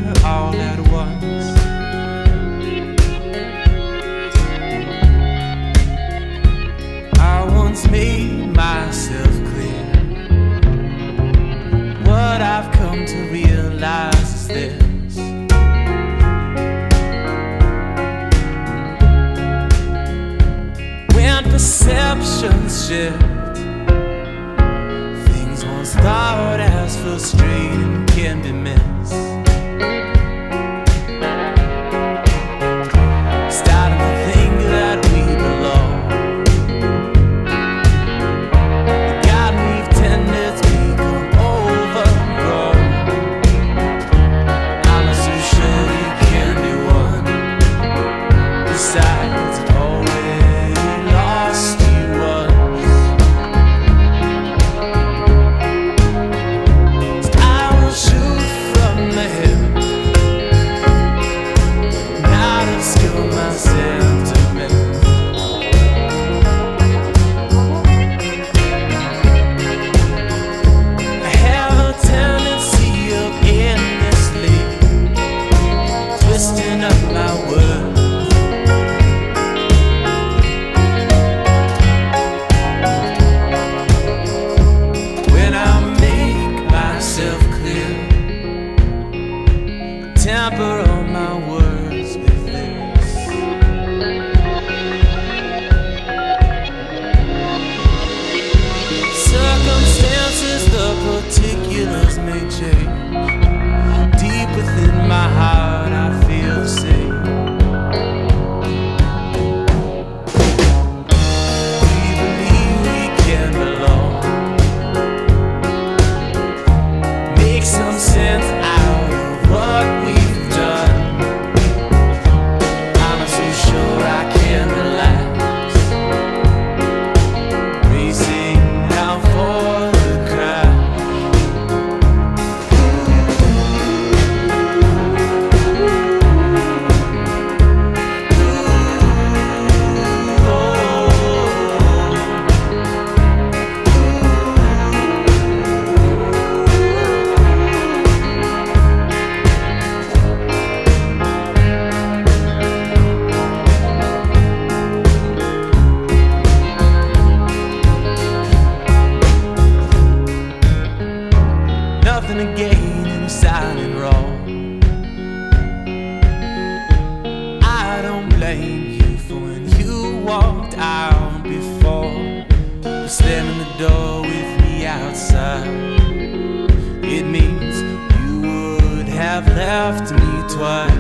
all at once. I once made myself clear. What I've come to realize is this: when perceptions shift, things once thought as frustrating can be missed. Starting to think that we belong. The God we've tended to become overgrown. I'm not so sure you can be one. Besides, I already lost you once. So I will shoot from the hip, not obscure my sentiments. I have a tendency of endlessly twisting up my words. When I make myself clear, temper all my words with this. Circumstances, the particulars may change. Deep within my heart, I feel safe. We believe we can belong. Make some sense out of what we've done. I'm not so sure I can relax, racing down for the crash. Nothing to gain in signing wrong. I don't blame you for when you walked out before, for slamming the door with me outside. It means you would have left me twice.